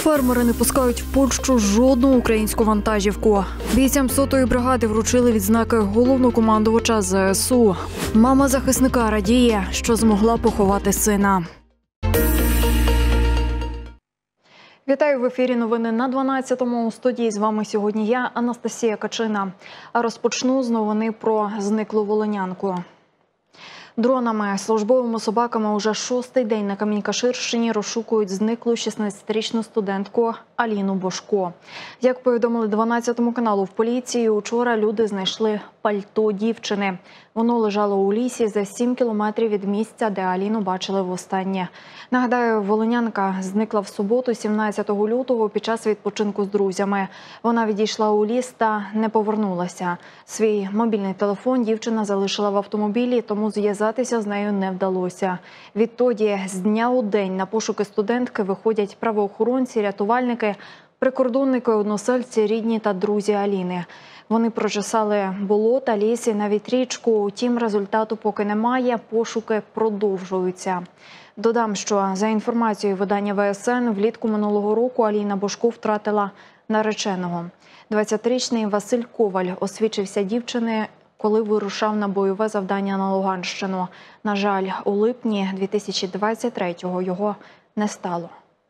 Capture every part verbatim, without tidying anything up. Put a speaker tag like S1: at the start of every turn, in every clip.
S1: Фермери не пускають в Польщу жодну українську вантажівку. Бійцям сотої бригади вручили відзнаки головнокомандувача зе ес у. Мама захисника радіє, що змогла поховати сина. Вітаю в ефірі новини на дванадцятому. У студії з вами сьогодні я, Анастасія Качина. А розпочну з новини про зниклу волинянку. Дронами, службовими собаками уже шостий день на Камінь-Каширщині розшукують зниклу шістнадцятирічну студентку Аліну Божко. Як повідомили дванадцятому каналу в поліції, учора люди знайшли пальто дівчини. Воно лежало у лісі за сім кілометрів від місця, де Аліну бачили востаннє. Нагадаю, волинянка зникла в суботу, сімнадцятого лютого, під час відпочинку з друзями. Вона відійшла у ліс та не повернулася. Свій мобільний телефон дівчина залишила в автомобілі, тому зв'язатися з нею не вдалося. Відтоді з дня у день на пошуки студентки виходять правоохоронці, рятувальники, прикордонники, односельці, рідні та друзі Аліни. Вони прочесали болота, ліс і навіть річку. Утім, результату поки немає, пошуки продовжуються. Додам, що за інформацією видання ве ес ен, влітку минулого року Аліна Божко втратила нареченого. двадцятирічний Василь Коваль освідчився дівчини, коли вирушав на бойове завдання на Луганщину. На жаль, у липні дві тисячі двадцять третього його не стало.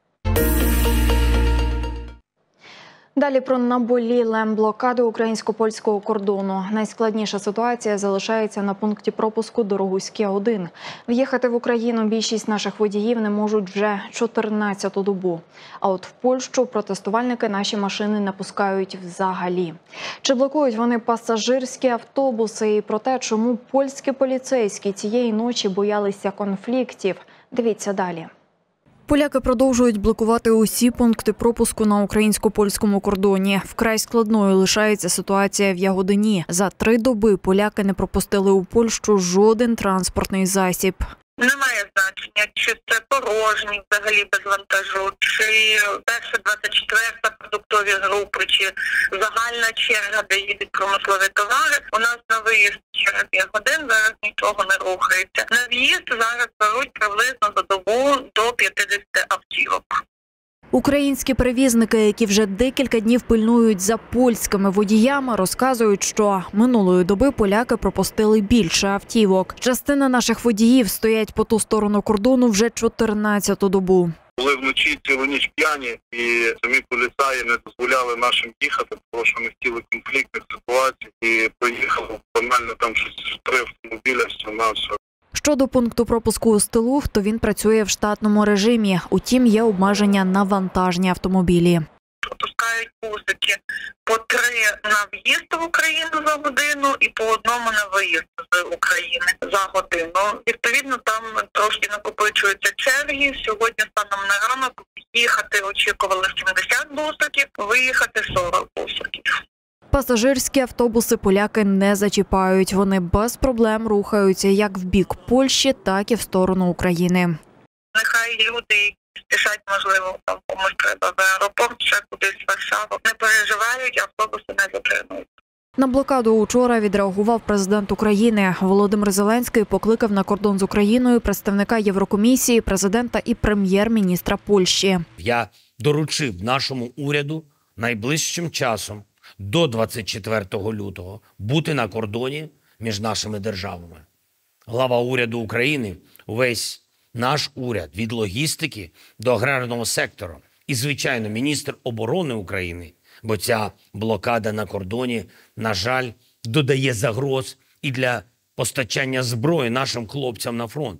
S1: Далі про наболіле блокаду українсько-польського кордону. Найскладніша ситуація залишається на пункті пропуску Дорогуське один. В'їхати в Україну більшість наших водіїв не можуть вже чотирнадцяту добу. А от в Польщу протестувальники наші машини не пускають взагалі. Чи блокують вони пасажирські автобуси? І про те, чому польські поліцейські цієї ночі боялися конфліктів, дивіться далі. Поляки продовжують блокувати усі пункти пропуску на українсько-польському кордоні. Вкрай складною лишається ситуація в Ягодині. За три доби поляки не пропустили у Польщу жоден транспортний засіб.
S2: Немає значення, чи це порожній, взагалі без вантажу, чи перша двадцять четверта продуктові групи, чи загальна черга, де їдуть промислові товари. У нас на виїзд через п'ять годин зараз нічого не рухається. На в'їзд зараз беруть приблизно за добу до п'ятдесят автівок.
S1: Українські перевізники, які вже декілька днів пильнують за польськими водіями, розказують, що минулої доби поляки пропустили більше автівок. Частина наших водіїв стоять по ту сторону кордону вже чотирнадцяту добу.
S3: Були вночі цілу ніч п'яні, і самі поліцаї не дозволяли нашим їхати, тому що ми хотіли конфліктних ситуацій, і приїхали банально там щось три автомобіля, все на все.
S1: Щодо пункту пропуску у Стилух, то він працює в штатному режимі. Утім, є обмеження на вантажні автомобілі.
S2: Пропускають бусики по три на в'їзд в Україну за годину і по одному на виїзд з України за годину. Відповідно, там трошки накопичуються черги. Сьогодні станом на ранок їхати очікували сімдесят бусиків, виїхати сорок бусиків.
S1: Пасажирські автобуси поляки не зачіпають. Вони без проблем рухаються як в бік Польщі, так і в сторону України.
S2: Нехай люди, які спішать, можливо, там комусь треба в аеропорт, ще кудись в Варшаву, не переживають, автобуси не затримують.
S1: На блокаду учора відреагував президент України. Володимир Зеленський покликав на кордон з Україною представника Єврокомісії, президента і прем'єр-міністра Польщі.
S4: Я доручив нашому уряду найближчим часом до двадцять четвертого лютого бути на кордоні між нашими державами. Глава уряду України, увесь наш уряд, від логістики до аграрного сектору і, звичайно, міністр оборони України, бо ця блокада на кордоні, на жаль, додає загроз і для постачання зброї нашим хлопцям на фронт.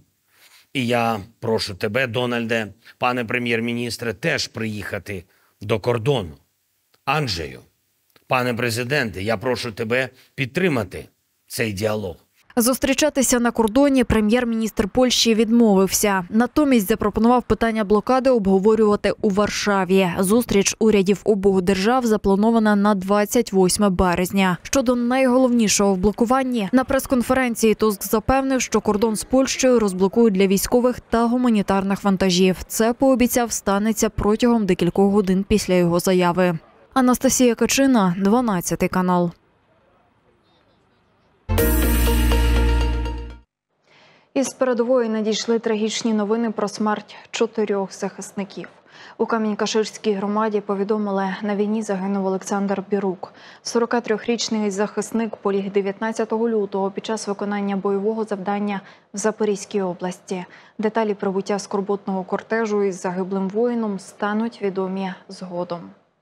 S4: І я прошу тебе, Дональде, пане прем'єр-міністре, теж приїхати до кордону. Анджею, пане президенте, я прошу тебе підтримати цей діалог.
S1: Зустрічатися на кордоні прем'єр-міністр Польщі відмовився. Натомість запропонував питання блокади обговорювати у Варшаві. Зустріч урядів обох держав запланована на двадцять восьме березня. Щодо найголовнішого в блокуванні, на прес-конференції Туск запевнив, що кордон з Польщею розблокують для військових та гуманітарних вантажів. Це, пообіцяв, станеться протягом декількох годин після його заяви. Анастасія Качина, дванадцятий канал. Із передової надійшли трагічні новини про смерть чотирьох захисників. У Камінь-Каширській громаді повідомили, на війні загинув Олександр Бірук. сорокатрирічний захисник поліг дев'ятнадцятого лютого під час виконання бойового завдання в Запорізькій області. Деталі прибуття скорботного кортежу із загиблим воїном стануть відомі згодом.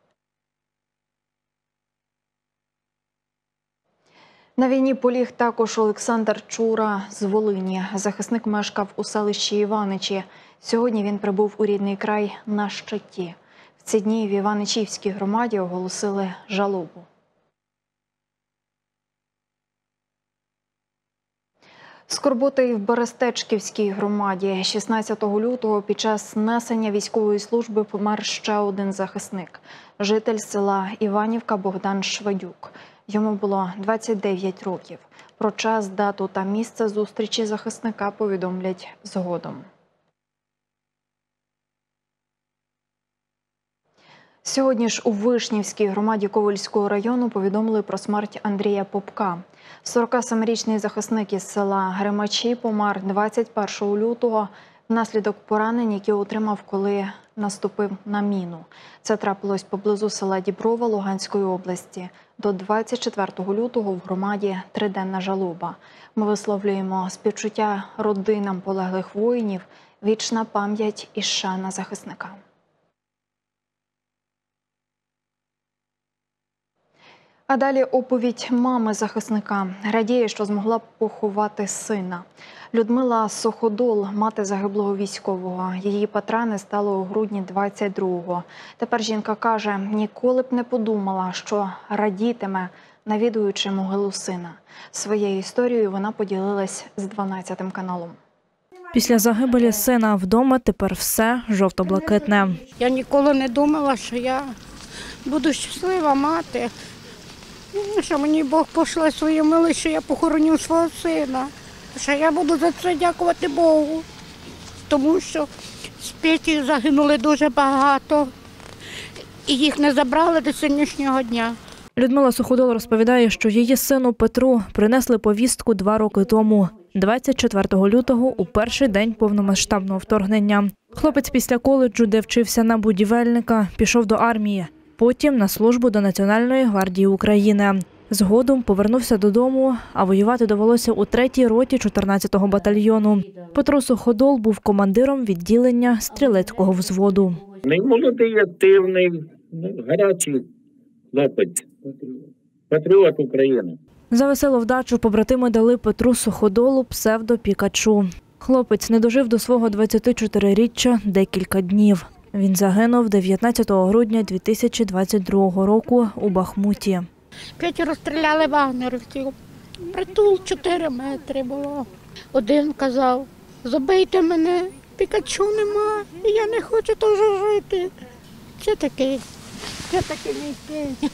S1: На війні поліг також Олександр Чура з Волині. Захисник мешкав у селищі Іваничі. Сьогодні він прибув у рідний край на щиті. В ці дні в Іваничівській громаді оголосили жалобу. Скорбота і в Берестечківській громаді. шістнадцятого лютого під час несення військової служби помер ще один захисник – житель села Іванівка Богдан Шведюк. Йому було двадцять дев'ять років. Про час, дату та місце зустрічі захисника повідомлять згодом. Сьогодні ж у Вишнівській громаді Ковельського району повідомили про смерть Андрія Попка. сорокасемирічний захисник із села Гримачі помер двадцять першого лютого внаслідок поранень, які отримав, коли наступив на міну. Це трапилось поблизу села Діброва Луганської області. До двадцять четвертого лютого в громаді триденна жалоба. Ми висловлюємо співчуття родинам полеглих воїнів, вічна пам'ять і шана захисника. А далі оповідь мами захисника. Радіє, що змогла поховати сина. Людмила Суходол, мати загиблого військового. Її патрани стало у грудні двадцять другого. Тепер жінка каже, ніколи б не подумала, що радітиме, навідуючи могилу сина. Своєю історією вона поділилась з дванадцятим каналом.
S5: Після загибелі сина вдома тепер все жовто-блакитне.
S6: Я ніколи не думала, що я буду щаслива мати. Що мені Бог пошле свою милість, що я похороню свого сина. Що я буду за це дякувати Богу. Тому що з Петі загинули дуже багато. І їх не забрали до сьогоднішнього дня.
S5: Людмила Суходол розповідає, що її сину Петру принесли повістку два роки тому, двадцять четвертого лютого, у перший день повномасштабного вторгнення. Хлопець після коледжу, де вчився на будівельника, пішов до армії. Потім на службу до Національної гвардії України. Згодом повернувся додому, а воювати довелося у третій роті чотирнадцятого батальйону. Петро Суходол був командиром відділення стрілецького взводу.
S7: Молодий, активний, гарячий хлопець, патріот України.
S5: За веселу вдачу побратими дали Петру Суходолу псевдо Пікачу. Хлопець не дожив до свого двадцятичотириріччя декілька днів. Він загинув дев'ятнадцятого грудня дві тисячі двадцять другого року у Бахмуті.
S6: П'ять розстріляли вагнерівців. Притул чотири метри було. Один казав, забийте мене, Пікачу нема, і я не хочу теж жити. Це такий, це такий мій кінь.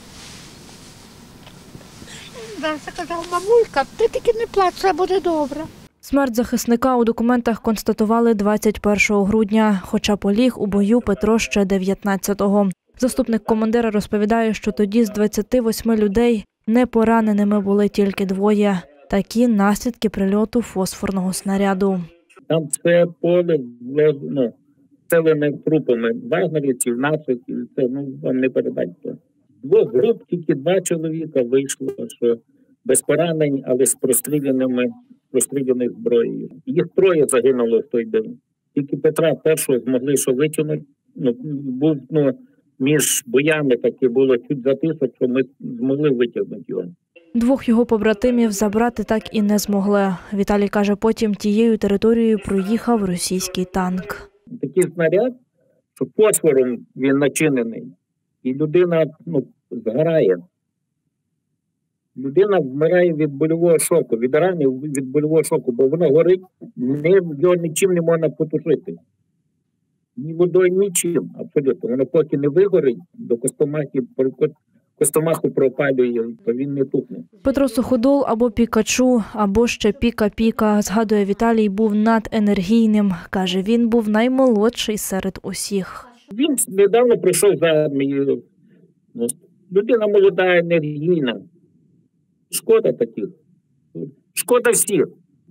S6: Він казав, мамулька, ти тільки не плач, все буде добре.
S5: Смерть захисника у документах констатували двадцять першого грудня, хоча поліг у бою Петро ще дев'ятнадцятого. Заступник командира розповідає, що тоді з двадцяти восьми людей не пораненими були тільки двоє. Такі наслідки прильоту фосфорного снаряду.
S7: Там все поле, ну, вселене трупами вагнерівців, наших, і це, ну, вам не передати. Двох груп, тільки два чоловіка вийшло, що без поранень, але з простріляними, простріляною зброєю. Їх троє загинуло в той день. Тільки Петра першого змогли, що витягнути. Ну, був, ну, між боями таке було чуть затисок, що ми змогли витягнути його.
S5: Двох його побратимів забрати так і не змогли. Віталій каже, потім тією територією проїхав російський танк.
S7: Такий снаряд, що фосфором він начинений, і людина, ну, згорає. Людина вмирає від больового шоку, від рани від больового шоку, бо воно горить, не, його нічим не можна потушити. Ні водою, нічим, абсолютно. Воно поки не вигорить, до костомахи, костомаху пропалює, то він не тухне.
S5: Петро Суходол або Пікачу, або ще Піка-Піка, згадує Віталій, був наденергійним. Каже, він був наймолодший серед усіх.
S7: Він недавно прийшов з армії. Людина молода, енергійна. Шкода таких. Шкода всіх.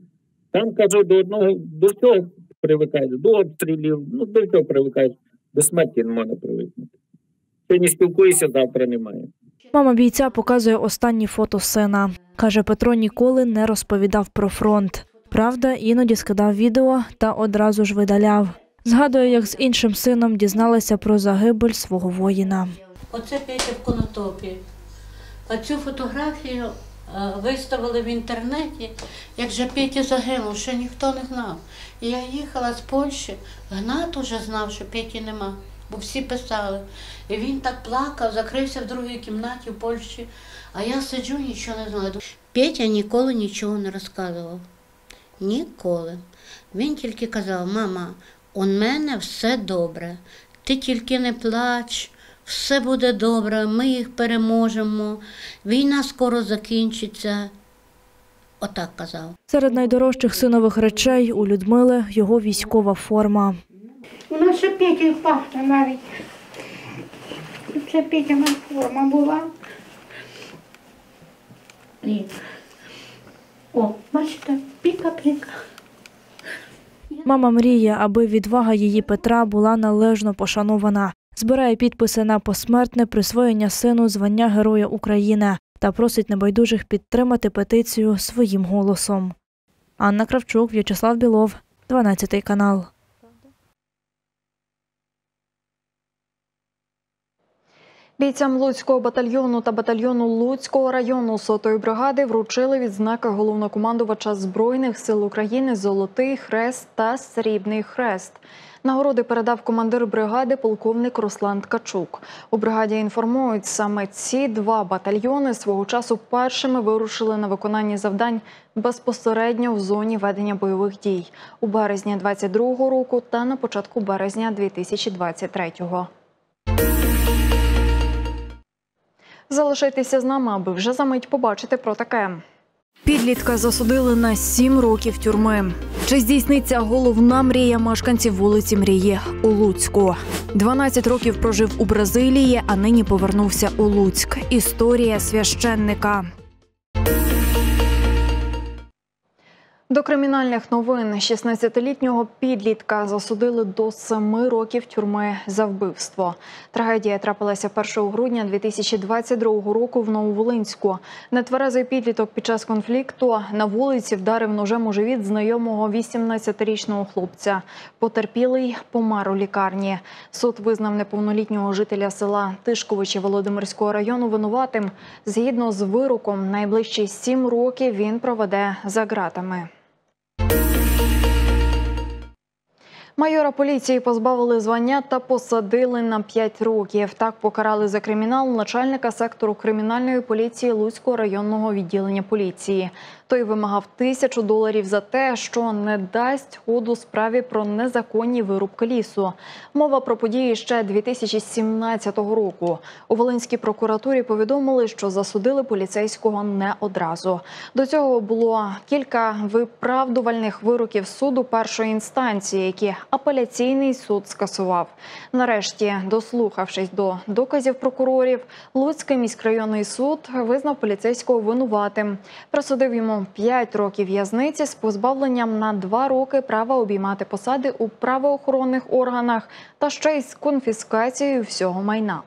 S7: Там, кажу, до одного, до всього привикаєш, до обстрілів, ну, до всього привикаєш, до смерті не можна привикнути. Сьогодні спілкуєшся, завтра немає.
S5: Мама бійця показує останні фото сина. Каже, Петро ніколи не розповідав про фронт. Правда, іноді скидав відео та одразу ж видаляв. Згадує, як з іншим сином дізналася про загибель свого воїна.
S8: Оце Петя в Конотопі. А цю фотографію е, виставили в інтернеті, як же Петя загинув, ще ніхто не знав. І я їхала з Польщі, Гнат уже знав, що Петі нема, бо всі писали. І він так плакав, закрився в другій кімнаті в Польщі, а я сиджу, нічого не знаю. Петя ніколи нічого не розказував. Ніколи. Він тільки казав: мама, у мене все добре, ти тільки не плач, все буде добре, ми їх переможемо, війна скоро закінчиться. Отак казав.
S5: Серед найдорожчих синових речей у Людмили його військова форма.
S6: У нас ще Петя пахне навіть. Це Петяна форма була. І... О, бачите, піка-піка.
S5: Мама мріє, аби відвага її Петра була належно пошанована. Збирає підписи на посмертне присвоєння сину звання Героя України та просить небайдужих підтримати петицію своїм голосом. Анна Кравчук, В'ячеслав Білов, дванадцятий канал.
S1: Бійцям Луцького батальйону та батальйону Луцького району сотої бригади вручили відзнаки головнокомандувача Збройних сил України «Золотий хрест» та «Срібний хрест». Нагороди передав командир бригади полковник Руслан Ткачук. У бригаді інформують, саме ці два батальйони свого часу першими вирушили на виконання завдань безпосередньо в зоні ведення бойових дій у березні двадцять другого року та на початку березня дві тисячі двадцять третього. Залишайтеся з нами, аби вже за мить побачити про таке. Підлітка засудили на сім років тюрми. Чи здійсниться головна мрія мешканців вулиці Мрії у Луцьку? дванадцять років прожив у Бразилії, а нині повернувся у Луцьк. Історія священника. До кримінальних новин. шістнадцятилітнього підлітка засудили до семи років тюрми за вбивство. Трагедія трапилася першого грудня дві тисячі двадцять другого року в Нововолинську. Нетверезий підліток під час конфлікту на вулиці вдарив ножем у живіт знайомого вісімнадцятирічного хлопця. Потерпілий помер у лікарні. Суд визнав неповнолітнього жителя села Тишковичі Володимирського району винуватим. Згідно з вироком, найближчі сім років він проведе за ґратами. Майора поліції позбавили звання та посадили на п'ять років. Так покарали за кримінал начальника сектору кримінальної поліції Луцького районного відділення поліції. Той вимагав тисячу доларів за те, що не дасть ходу справі про незаконні вирубки лісу. Мова про події ще дві тисячі сімнадцятого року. У Волинській прокуратурі повідомили, що засудили поліцейського не одразу. До цього було кілька виправдувальних вироків суду першої інстанції, які апеляційний суд скасував. Нарешті, дослухавшись до доказів прокурорів, Луцький міськрайонний суд визнав поліцейського винуватим. Присудив йому п'ять років в'язниці з позбавленням на два роки права обіймати посади у правоохоронних органах та ще й з конфіскацією всього майна.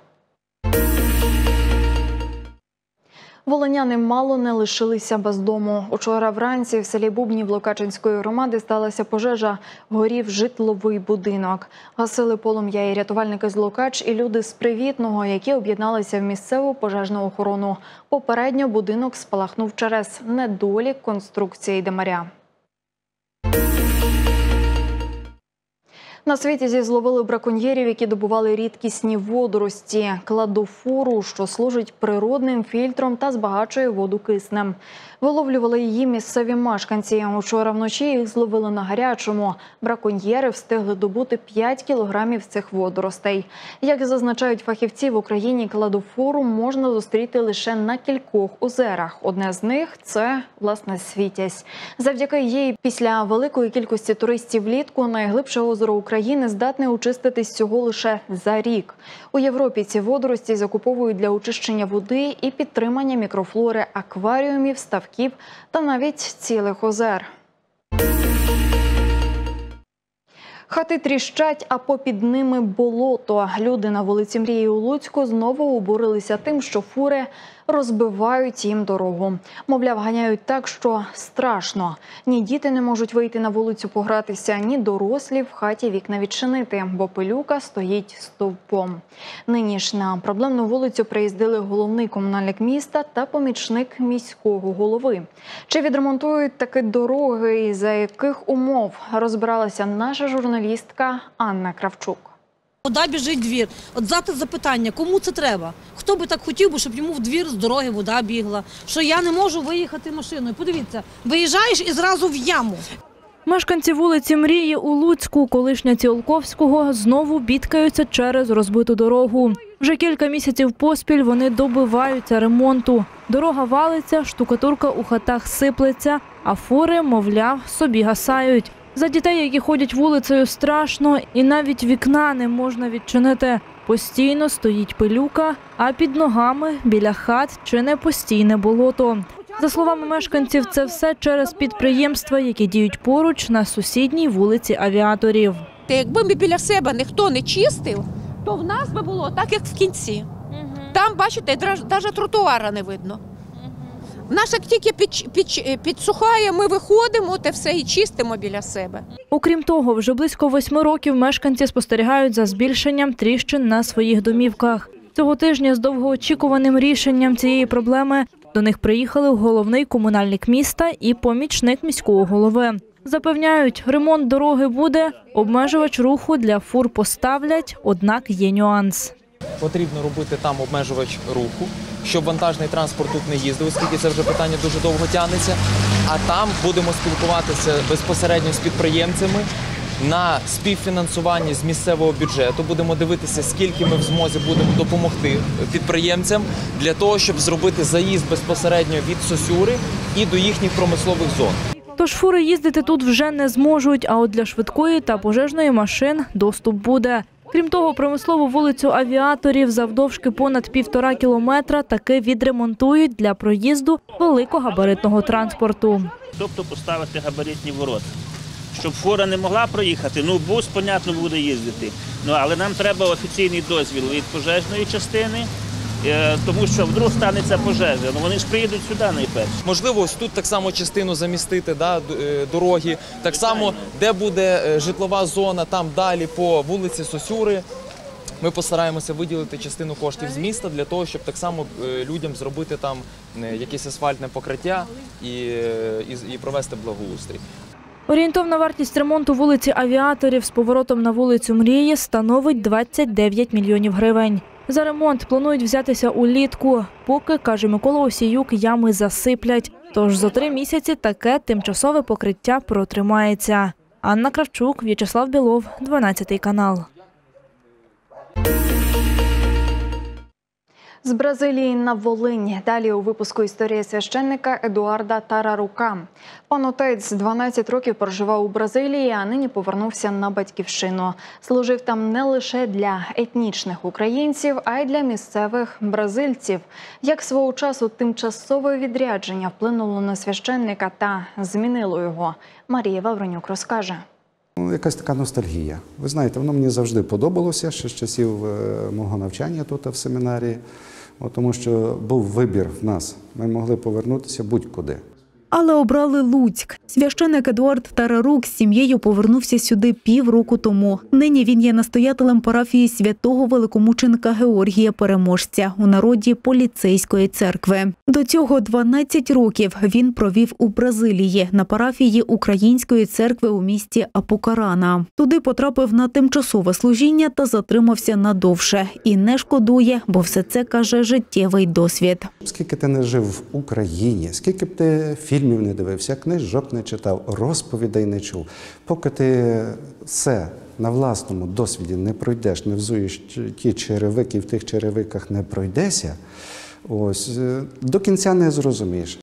S1: Волиняни мало не лишилися без дому. Учора вранці в селі Бубнів Локачинської громади сталася пожежа, горів житловий будинок. Гасили полум'я і рятувальники з Локач, і люди з Привітного, які об'єдналися в місцеву пожежну охорону. Попередньо будинок спалахнув через недолік конструкції димаря. На Світязі зловили браконьєрів, які добували рідкісні водорості – кладофору, що служить природним фільтром та збагачує воду киснем. Виловлювали її місцеві мешканці. Учора вночі їх зловили на гарячому. Браконьєри встигли добути п'ять кілограмів цих водоростей. Як зазначають фахівці, в Україні кладофору можна зустріти лише на кількох озерах. Одне з них – це, власне, Світязь. Завдяки їй після великої кількості туристів влітку найглибше озеро України здатне очиститись всього лише за рік. У Європі ці водорості закуповують для очищення води і підтримання мікрофлори акваріумів, ставків та навіть цілих озер. Хати тріщать, а попід ними болото. Люди на вулиці Мрії у Луцьку знову обурилися тим, що фури розбивають їм дорогу. Мовляв, ганяють так, що страшно. Ні діти не можуть вийти на вулицю погратися, ні дорослі в хаті вікна відчинити, бо пилюка стоїть стовпом. Нині ж на проблемну вулицю приїздили головний комунальник міста та помічник міського голови. Чи відремонтують таки дороги і за яких умов, розбиралася наша журналістка Анна Кравчук.
S9: Вода біжить в двір. От завтра запитання, кому це треба? Хто би так хотів, щоб йому в двір з дороги вода бігла? Що я не можу виїхати машиною. Подивіться, виїжджаєш і зразу в яму.
S5: Мешканці вулиці Мрії у Луцьку, колишня Ціолковського, знову бідкаються через розбиту дорогу. Вже кілька місяців поспіль вони добиваються ремонту. Дорога валиться, штукатурка у хатах сиплеться, а фури, мовляв, собі гасають. За дітей, які ходять вулицею, страшно, і навіть вікна не можна відчинити. Постійно стоїть пилюка, а під ногами біля хат чи не постійне болото. За словами мешканців, це все через підприємства, які діють поруч на сусідній вулиці Авіаторів.
S10: Якби ми біля себе ніхто не чистив, то в нас би було так, як в кінці. Там, бачите, навіть тротуара не видно. В нас як тільки під, під, підсухає, ми виходимо та все і чистимо біля себе.
S5: Окрім того, вже близько восьми років мешканці спостерігають за збільшенням тріщин на своїх домівках. Цього тижня з довгоочікуваним рішенням цієї проблеми до них приїхали головний комунальник міста і помічник міського голови. Запевняють, ремонт дороги буде, обмежувач руху для фур поставлять, однак є нюанс.
S11: Потрібно робити там обмежувач руху, щоб вантажний транспорт тут не їздив, оскільки це вже питання дуже довго тягнеться. А там будемо спілкуватися безпосередньо з підприємцями на співфінансуванні з місцевого бюджету. Будемо дивитися, скільки ми в змозі будемо допомогти підприємцям для того, щоб зробити заїзд безпосередньо від Сосюри і до їхніх промислових зон.
S5: Тож фури їздити тут вже не зможуть, а от для швидкої та пожежної машин доступ буде. Крім того, промислову вулицю Авіаторів завдовжки понад півтора кілометра таки відремонтують для проїзду великогабаритного транспорту.
S12: Тобто поставити габаритні ворота, щоб фура не могла проїхати. Ну, бус, понятно, буде їздити. Ну, але нам треба офіційний дозвіл від пожежної частини, тому що вдруг станеться пожежа. Ну, вони ж приїдуть сюди найперше.
S11: Можливо, ось тут так само частину замістити, да, дороги. Так само, де буде житлова зона, там далі по вулиці Сосюри. Ми постараємося виділити частину коштів з міста для того, щоб так само людям зробити там якесь асфальтне покриття і, і, і провести благоустрій.
S5: Орієнтовна вартість ремонту вулиці Авіаторів з поворотом на вулицю Мрії становить двадцять дев'ять мільйонів гривень. За ремонт планують взятися улітку, поки, каже Микола Осіюк, ями засиплять. Тож за три місяці таке тимчасове покриття протримається. Анна Кравчук, В'ячеслав Білов, дванадцятий канал.
S1: З Бразилії на Волинь. Далі у випуску історії священника Едуарда Тарарука. Пан отець дванадцять років проживав у Бразилії, а нині повернувся на батьківщину. Служив там не лише для етнічних українців, а й для місцевих бразильців. Як свого часу тимчасове відрядження вплинуло на священника та змінило його, Марія Вавронюк розкаже.
S13: Якась така ностальгія. Ви знаєте, воно мені завжди подобалося, ще з часів мого навчання тут в семінарії, тому що був вибір в нас. Ми могли повернутися будь-куди.
S14: Але обрали Луцьк. Священик Едуард Тарарук з сім'єю повернувся сюди півроку тому. Нині він є настоятелем парафії святого великомученика Георгія Переможця, у народі поліцейської церкви. До цього дванадцять років він провів у Бразилії на парафії Української церкви у місті Апукарана. Туди потрапив на тимчасове служіння та затримався надовше. І не шкодує, бо все це, каже, життєвий досвід.
S13: Скільки ти не жив в Україні, скільки б ти фільмів не дивився, книжок не читав, розповідей не чув. Поки ти все на власному досвіді не пройдеш, не взуєш ті черевики, в тих черевиках не пройдешся, ось, до кінця не зрозумієш.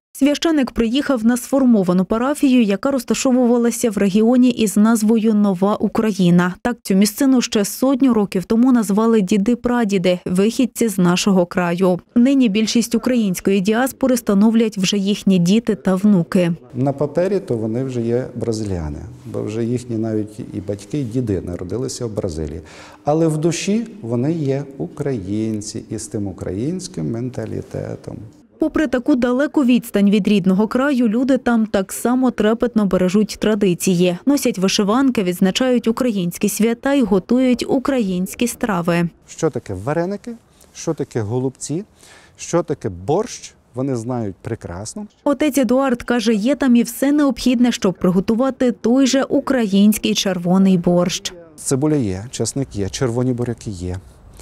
S14: Священик приїхав на сформовану парафію, яка розташовувалася в регіоні із назвою «Нова Україна». Так цю місцину ще сотню років тому назвали діди-прадіди, вихідці з нашого краю. Нині більшість української діаспори становлять вже їхні діти та внуки.
S13: На папері то вони вже є бразиляни, бо вже їхні навіть і батьки, і діди народилися в Бразилії. Але в душі вони є українці із тим українським менталітетом.
S14: Попри таку далеку відстань від рідного краю, люди там так само трепетно бережуть традиції. Носять вишиванки, відзначають українські свята і готують українські страви.
S13: Що таке вареники, що таке голубці, що таке борщ, вони знають прекрасно.
S14: Отець Едуард каже, є там і все необхідне, щоб приготувати той же український червоний борщ.
S13: Цибуля є, часник є, червоні буряки є,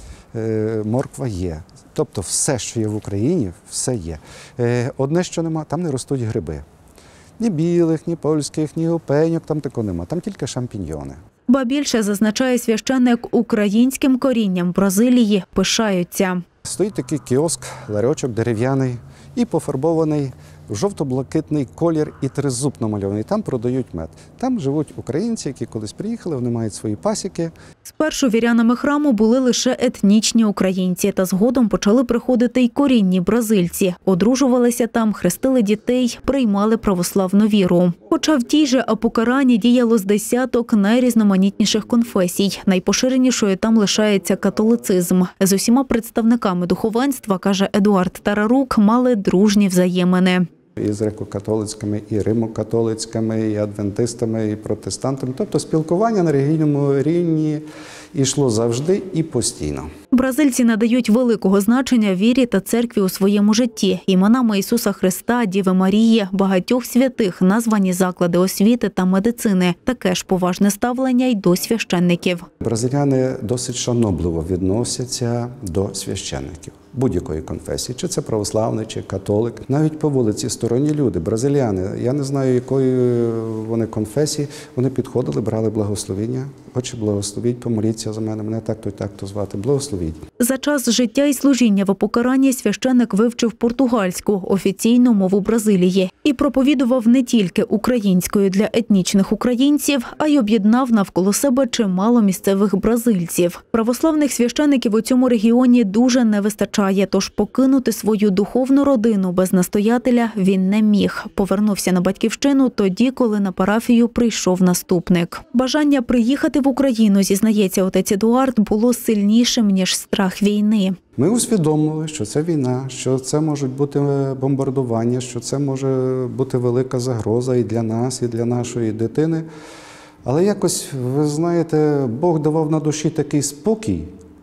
S13: морква є. Тобто все, що є в Україні, все є. Одне, що нема, там не ростуть гриби. Ні білих, ні польських, ні опеньок, там такого нема, там тільки шампіньйони.
S14: Ба більше, зазначає священник, українським корінням Бразилії пишаються.
S13: Стоїть такий кіоск, ларьочок дерев'яний і пофарбований в жовто-блакитний колір і тризуб намальований. Там продають мед. Там живуть українці, які колись приїхали, вони мають свої пасіки.
S14: Спершу вірянами храму були лише етнічні українці, та згодом почали приходити й корінні бразильці. Одружувалися там, хрестили дітей, приймали православну віру. Хоча в тій же Апукарані діяло з десяток найрізноманітніших конфесій. Найпоширенішою там лишається католицизм. З усіма представниками духовенства, каже Едуард Тарарук, мали дружні взаємини.
S13: І з греко-католицькими, і римо-католицькими, і адвентистами, і протестантами. Тобто спілкування на релігійному рівні йшло завжди і постійно.
S14: Бразильці надають великого значення вірі та церкві у своєму житті. Іменами Ісуса Христа, Діви Марії, багатьох святих названі заклади освіти та медицини. Таке ж поважне ставлення й до священників.
S13: Бразиляни досить шанобливо відносяться до священників будь-якої конфесії, чи це православний, чи католик. Навіть по вулиці сторонні люди, бразиляни, я не знаю, якої вони конфесії, вони підходили, брали благословіння. Отче, благословіть, помоліться за мене, мене так-то і так-то звати, благословіть.
S14: За час життя і служіння в Апукарані священик вивчив португальську, офіційну мову Бразилії, і проповідував не тільки українською для етнічних українців, а й об'єднав навколо себе чимало місцевих бразильців. Православних священиків у цьому регіоні дуже не вистачає, тож покинути свою духовну родину без настоятеля він не міг. Повернувся на батьківщину тоді, коли на парафію прийшов наступник. Бажання приїхати в Україну, зізнається отець Едуард, було сильнішим, ніж страх війни.
S13: Ми усвідомили, що це війна, що це можуть бути бомбардування, що це може бути велика загроза і для нас, і для нашої дитини. Але якось, ви знаєте, Бог давав на душі такий спокій,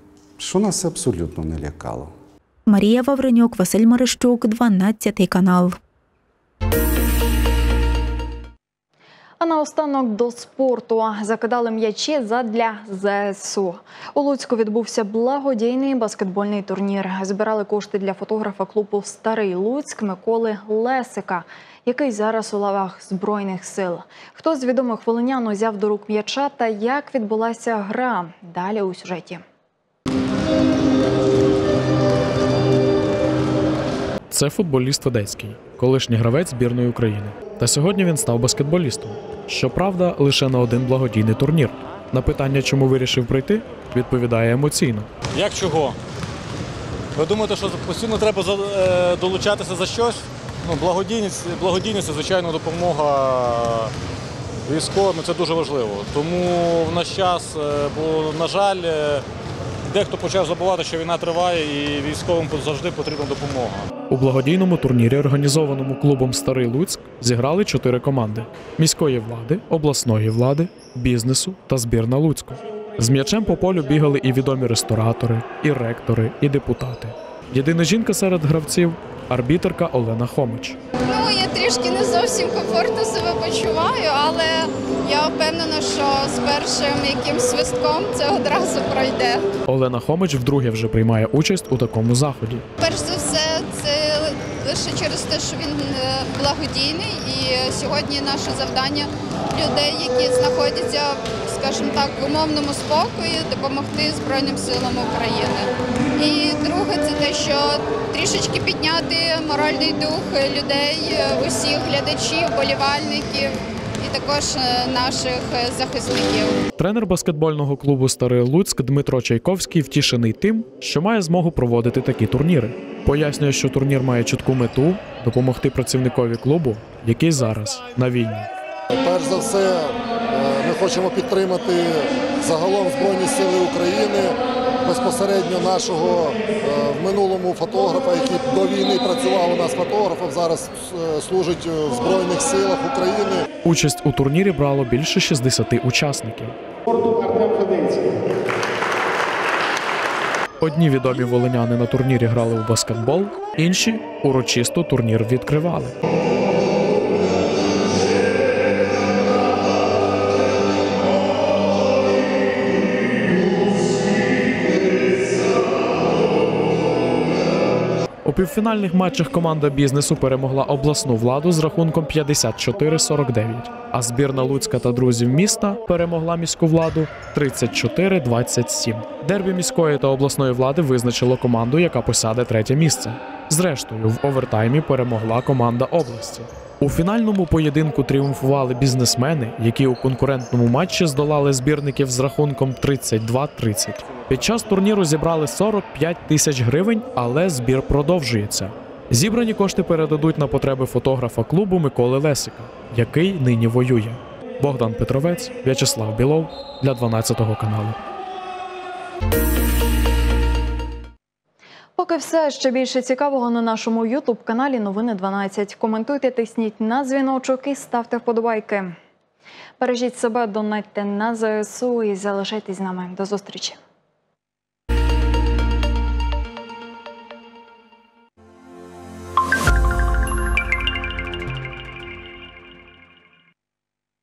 S13: що нас абсолютно не лякало.
S14: Марія Вавренюк, Василь Марищук, дванадцятий канал.
S1: А наостанок до спорту. Закидали м'ячі задля ЗСУ. У Луцьку відбувся благодійний баскетбольний турнір. Збирали кошти для фотографа клубу «Старий Луцьк» Миколи Лесика, який зараз у лавах Збройних сил. Хто з відомих волинян узяв до рук м'яча та як відбулася гра? Далі у сюжеті.
S15: Це футболіст Одеський, колишній гравець збірної України. Та сьогодні він став баскетболістом. Щоправда, лише на один благодійний турнір. На питання, чому вирішив прийти, відповідає емоційно.
S16: Як чого? Ви думаєте, що постійно треба долучатися за щось? Ну, благодійність, благодійність – це, звичайно, допомога військовим, це дуже важливо. Тому в наш час, бо, на жаль, дехто почав забувати, що війна триває і військовим завжди потрібна допомога.
S15: У благодійному турнірі, організованому клубом «Старий Луцьк», зіграли чотири команди – міської влади, обласної влади, бізнесу та збірна Луцьку. З м'ячем по полю бігали і відомі ресторатори, і ректори, і депутати. Єдина жінка серед гравців – арбітерка Олена Хомич.
S17: Ну, я трішки не зовсім комфортно себе почуваю, але я впевнена, що з першим якимсь свистком це одразу пройде.
S15: Олена Хомич вдруге вже приймає участь у такому заході.
S17: Перш за все, це лише через те, те, що він е, благодійний, і сьогодні наше завдання людей, які знаходяться, скажімо так, в умовному спокої, допомогти Збройним силам України. І друге, це те, що трішечки підняти моральний дух людей, усіх глядачів, болівальників і також наших захисників.
S15: Тренер баскетбольного клубу «Старий Луцьк» Дмитро Чайковський втішений тим, що має змогу проводити такі турніри. Пояснює, що турнір має чітку мету – допомогти працівникові клубу, який зараз на війні.
S18: Перш за все, ми хочемо підтримати загалом Збройні Сили України, безпосередньо нашого в минулому фотографа, який до війни працював у нас фотографом, зараз служить в Збройних Силах України.
S15: Участь у турнірі брало більше шістдесяти учасників. Одні відомі волиняни на турнірі грали у баскетбол, інші урочисто турнір відкривали. У півфінальних матчах команда бізнесу перемогла обласну владу з рахунком п'ятдесят чотири сорок дев'ять, а збірна Луцька та друзів міста перемогла міську владу тридцять чотири двадцять сім. Дербі міської та обласної влади визначило команду, яка посяде третє місце. Зрештою, в овертаймі перемогла команда області. У фінальному поєдинку тріумфували бізнесмени, які у конкурентному матчі здолали збірників з рахунком тридцять два тридцять. Під час турніру зібрали сорок п'ять тисяч гривень, але збір продовжується. Зібрані кошти передадуть на потреби фотографа клубу Миколи Лесика, який нині воює. Богдан Петровець, В'ячеслав Білов для дванадцятого каналу.
S1: Поки все, ще більше цікавого на нашому ютуб-каналі Новини дванадцять. Коментуйте, тисніть на дзвіночок і ставте вподобайки. Бережіть себе, донатьте на ЗСУ і залишайтесь з нами. До зустрічі.